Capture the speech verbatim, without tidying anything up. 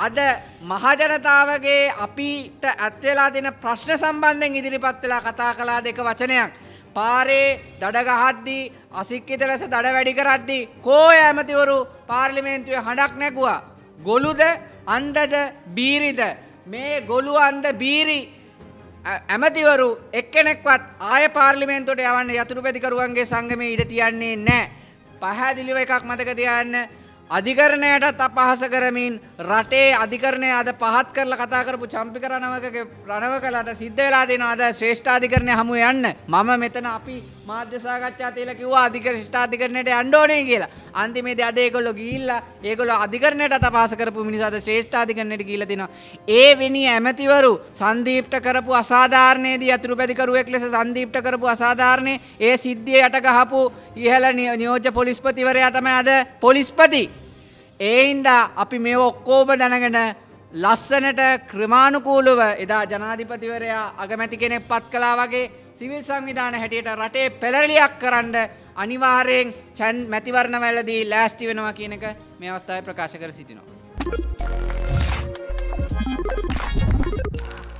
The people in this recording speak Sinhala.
අද මහජනතාවගේ අපිට ඇත් වෙලා තියෙන ප්‍රශ්න සම්බන්ධයෙන් ඉදිරිපත් වෙලා කතා කළා දෙක වචනයක්. පාරේ දඩ ගහද්දී අසික්කිත ලෙස දඩ වැඩි කරද්දී කෝය ඇමතිවරු පාර්ලිමේන්තුවේ හඬක් නැගුවා. ගොළුද අන්ධද බීරිද මේ ගොළු අන්ධ බීරි ඇමතිවරු එක්කෙනෙක්වත් ආය පාර්ලිමේන්තුවට යවන්න යතුරු පැදිකරුවන්ගේ සංගමයේ ඉඩ තියන්නේ නැහැ. පහදිලිව එකක් මතක තියාගන්න. අධිකරණයටත් අපහාස කරමින් රටේ අධිකරණය අද පහත් කරලා කතා කරපු චම්පික රණවකගේ රණවකලට සිද්ධ වෙලා තියෙනවා අද ශ්‍රේෂ්ඨාධිකරණය හමුවේ යන්න. මම මෙතන අපි මාධ්‍ය සාකච්ඡා තියලා කිව්වා අධිකරණ ශ්‍රේෂ්ඨාධිකරණයට යන්න ඕනේ කියලා. අන්තිමේදී අද ඒගොල්ලෝ ගිහිල්ලා ඒගොල්ලෝ අධිකරණයටත් අපහාස කරපු මිනිස්සු අද ශ්‍රේෂ්ඨාධිකරණයට ගිහිල්ලා තිනවා. ඒ වෙනි ඇමතිවරු සංදීප්ට කරපු අසාධාරණයේදී අතුරු පැදිකරුවෙක් ලෙස සංදීප්ට කරපු අසාධාරණේ ඒ සිද්ධිය යට ගහපු ඉහළ නියෝජ්‍ය පොලිස්පතිවරයා තමයි අද පොලිස්පති. ඒ හින්දා අපි මේ ඔක්කොම දැනගෙන ලස්සනට ක්‍රමානුකූලව එදා ජනාධිපතිවරයා අගමැති කෙනෙක් පත් කළා වගේ සිවිල් සංවිධාන හැටියට රටේ පෙරලියක් කරන්න අනිවාර්යෙන් මැතිවරණවලදී ලෑස්ති වෙනවා කියන එක මේ අවස්ථාවේ ප්‍රකාශ කර සිටිනවා.